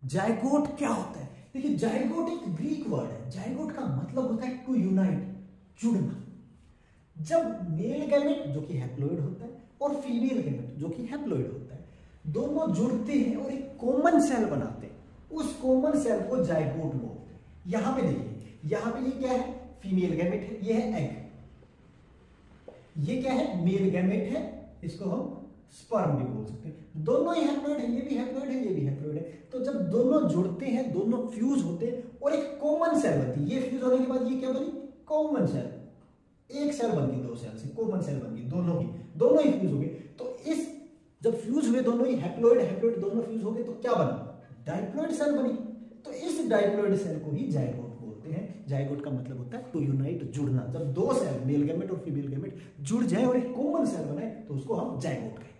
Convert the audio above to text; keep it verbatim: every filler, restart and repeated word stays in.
Zygote क्या होता है? देखिए, जायगोट एक ग्रीक वर्ड है। जायगोट का मतलब होता है टू यूनाइट, जुड़ना। जब मेल गैमेट जो कि हैप्लॉइड होता है और फीमेल गैमेट जो कि हैप्लॉइड होता है, दोनों जुड़ते हैं और एक कॉमन सेल बनाते हैं, उस कॉमन सेल को जायगोट बोलते हैं। यहां पे देखिए, यहां पे ये क्या है? फीमेल गैमेट है, ये है एग। ये क्या है? मेल गैमेट है, इसको हम स्पर्म भी बोल सकते हैं। दोनों ही हैप्लॉइड है, ये भी हैप्लॉइड है, ये भी हैप्लॉइड है। तो जब दोनों जुड़ते हैं, दोनों फ्यूज होते हैं और एक कॉमन सेल बनती है। ये फ्यूज होने के बाद ये क्या बनी? Common cell. एक सेल बन गई दो सेल से, कॉमन सेल बन गई दोनों की, दोनों ही फ्यूज हो गए। तो इस जब फ्यूज हुए दोनों ही हैप्लॉइड हैप्लॉइड दोनों फ्यूज हो गए तो क्या बना? डाइप्लॉइड सेल बनी। तो इस डाइप्लॉइड सेल को ही जायगोट बोलते हैं। जायगोट का मतलब होता है टू यूनाइट, जुड़ना। जब दो सेल मेल गैमेट और फीमेल गैमेट जुड़ जाए और एक कॉमन सेल बनाए तो उसको हम जायगोट कहें।